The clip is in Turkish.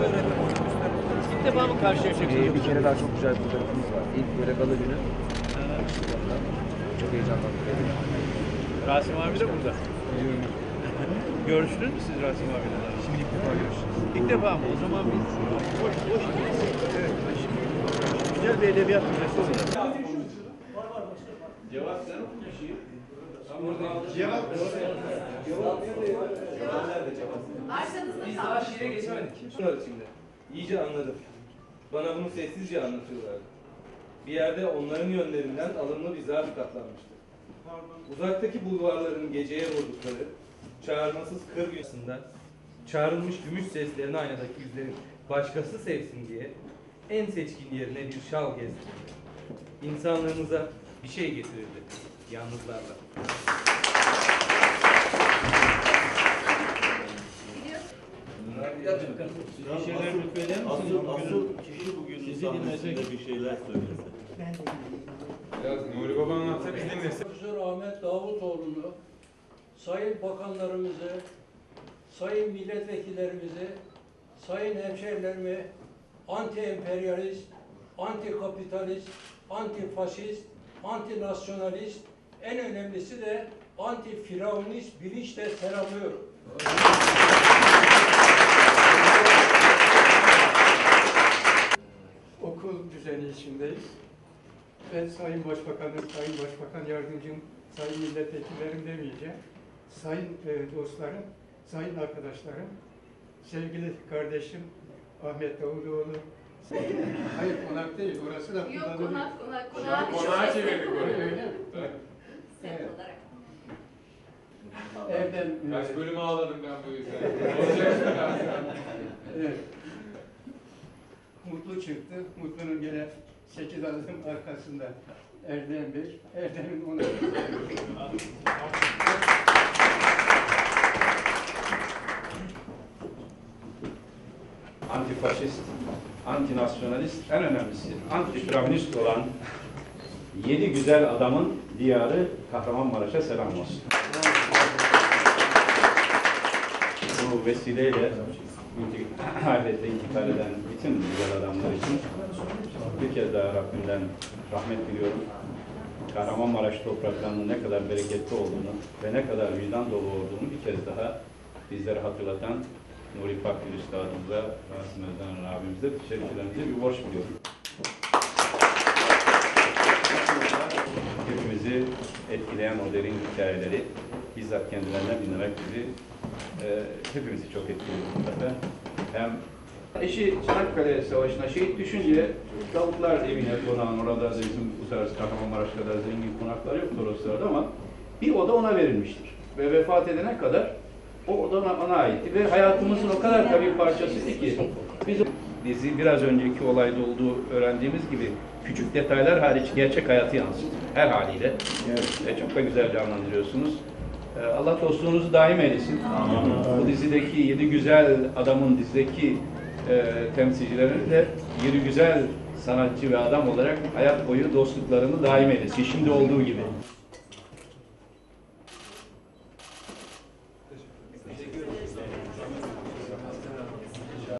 öğrendim otobüslerimizden. İlk defa mı karşıya çıktınız? Bir kere daha çok güzel bir fotoğrafımız var. İlk böyle gala günü. Çok heyecanlandırıcı. Rasim abi de burada. Görüştünüz mü siz Rasim abiyle? Şimdi ilk defa görüşürüz. İlk defa mı? O zaman biz boş evet. Güzel bir edebiyat müzesi olacak. Cevap sen oku kişiyi. Cevap. Biz daha şiire geçemedik. Şimdi iyice anladım. Bana bunu sessizce anlatıyorlardı. Bir yerde onların yönlerinden alımlı bir zarf katlanmıştı. Uzaktaki bulvarların geceye vurdukları, çağırmasız kır güneşinden, çağrılmış gümüş seslerini aynadaki yüzlerin başkası sevsin diye en seçkin yerine bir şal gezdirirdi. İnsanlığımıza bir şey getirirdi, yalnızlarla. Asıl kişi bugünün sahnesinde bir şeyler söylese. Biraz Nuri Baba anlatsa biz dinlesek. Profesör Ahmet Davutoğlu'nu, sayın bakanlarımızı, sayın milletvekillerimizi, sayın hemşehrilerimi anti-emperyalist, anti-kapitalist, anti-faşist, anti-nasyonalist, en önemlisi de anti-firavunist bilinçle selamlıyorum. Okul düzeni içindeyiz. Ben Sayın Başbakanım, Sayın Başbakan Yardımcım, Sayın Milletvekillerim demeyeceğim. Sayın dostlarım, sayın arkadaşlarım, sevgili kardeşim Ahmet Davutoğlu. Hayır, konak değil, orası da kullanılıyor. Yok, Konağa çevirdik orayı. Öyle mi? Set Evet. olarak. Evden... Kaç bölümü ağladım ben bu yüzden. Olacak Evet. Mutlu çıktı. Mutlu'nun gene 8 adım arkasında Erdem Bey. Erdem'in ona... Antifaşist, antinasyonalist, en önemlisi antifeminist olan 7 güzel adamın diyarı Kahramanmaraş'a selam olsun. Bu vesileyle ahirette intikal eden bütün güzel adamlar için bir kez daha Rabbimden rahmet diliyorum. Kahramanmaraş topraklarının ne kadar bereketli olduğunu ve ne kadar vicdan dolu olduğunu bir kez daha bizlere hatırlatan Nuri Pakdil Üstadımıza, Rasim Özden abimize, şeriflerimize bir borç biliyorum. Hepimizi etkileyen o derin hikayeleri bizzat kendilerinden dinlemek bizi hepimizi çok etkiliyor mutlaka. Hem eşi Çanakkale Savaşı'na şehit düşünce Davutlar evine, konağın orada da bizim bu tarz Kahramanmaraş kadar zengin konaklar yoktur o sırada ama bir oda ona verilmiştir. Ve vefat edene kadar o oda ona aitti ve hayatımızın o kadar tabii parçasıydı ki biz dizi biraz önceki olayda olduğu öğrendiğimiz gibi küçük detaylar hariç gerçek hayatı yansıtır. Her haliyle. Evet. Çok da güzel canlandırıyorsunuz. Allah dostluğunuzu daim eylesin. Bu dizideki 7 güzel adamın dizideki temsilcilerini de 7 güzel sanatçı ve adam olarak hayat boyu dostluklarını daim eylesin. Şimdi olduğu gibi.